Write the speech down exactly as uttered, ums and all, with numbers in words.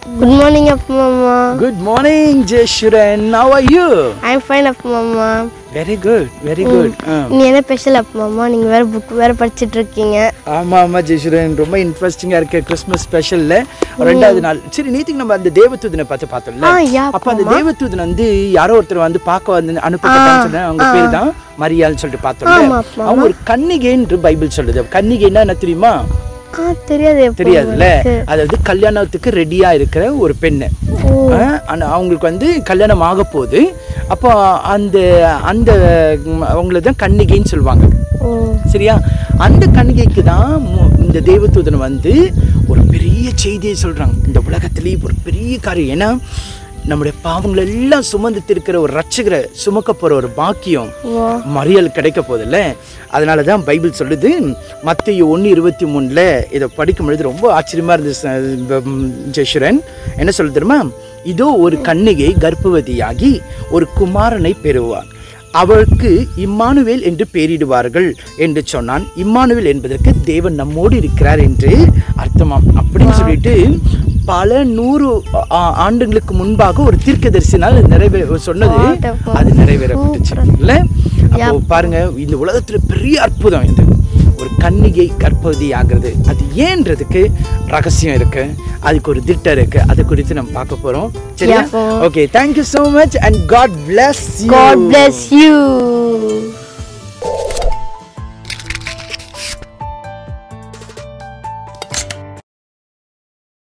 Good morning, Appa Mama. Good morning, Jeshuran. How are you? I'm fine, Appa Mama. Very good, very good. நீ என்ன special Appa Mama? நீங்க வேற book வேற படிச்சிட்டு இருக்கீங்க. ஆமா ஆமா ஜெஷுரன், ரொம்ப இன்ட்ரெஸ்டிங்கா இருக்கு கிறிஸ்மஸ் ஸ்பெஷல்ல ரெண்டாவது நாள். சரி, நேத்துக்கு நம்ம அந்த தேவதூதனை பார்த்து பார்த்தோம்ல. அப்ப அந்த தேவதூதன் வந்து யாரோ ஒருத்தர் வந்து பார்க்க வந்து அனுப்பப்பட்டான்னு சொன்னா அவங்க பேர் தான் மரியாள்னு சொல்லிட்டு பார்த்தோம்ல. அவங்க ஒரு கன்னிகைன்னு பைபிள் சொல்லுது. கன்னிகைன்னா என்ன தெரியுமா? தெரியாது. தெரியாதுல்ல. அதாவது கல்யாணத்துக்கு ரெடியா இருக்கிற ஒரு பெண்ணு. அவங்களுக்கு வந்து கல்யாணம் ஆக போகுது. அப்போ அந்த அந்த அவங்கள தான் கன்னிகைன்னு சொல்லுவாங்க. சரியா? அந்த கன்னிகைக்கு தான் இந்த தேவதூதன் வந்து ஒரு பெரிய செய்தியை சொல்றாங்க. இந்த உலகத்திலேயே ஒரு பெரிய காரியம். ஏன்னா நம்முடைய பாவங்கள் எல்லாம் சுமந்து இருக்கிற ஒரு ரட்சகரை சுமக்க போற ஒரு பாக்கியம் மரியாள் கிடைக்க போதில்ல. அதனால தான் பைபிள் சொல்லுது. மத்தேயு ஒன்று இருபத்தி மூணுல இதை படிக்கும் பொழுது ரொம்ப ஆச்சரியமா இருந்துச்சு ஜெஷுரன். என்ன சொல்லுது தெரியுமா? இதோ ஒரு கன்னிகை கர்ப்பவதியாகி ஒரு குமாரனை பெறுவார், அவளுக்கு இம்மானுவேல் என்று பெயரிடுவார்கள் என்று சொன்னான். இம்மானுவேல் என்பதற்கு தேவன் நம்மோடு இருக்கிறார் என்று அர்த்தமாம். அப்படின்னு சொல்லிட்டு பல நூறு ஆண்டுகளுக்கு முன்பாக ஒரு தீர்க்கதரிசினால் நிறைவே சொன்னது அது நிறைவேறப்பட்டுச்சு இல்ல. அப்போ பாருங்க, இந்த உலகத்துல பெரிய அற்புதம் இது. ஒரு கன்னிகை கர்ப்பவதி ஆகிறது. அது ஏன்றதுக்கு ரகசியம் இருக்கு, அதுக்கு ஒரு திட்டம் இருக்கு. அதை குறித்து நம்ம பார்க்க போறோம். சரியா? Okay, thank you so much and God bless you. God bless you.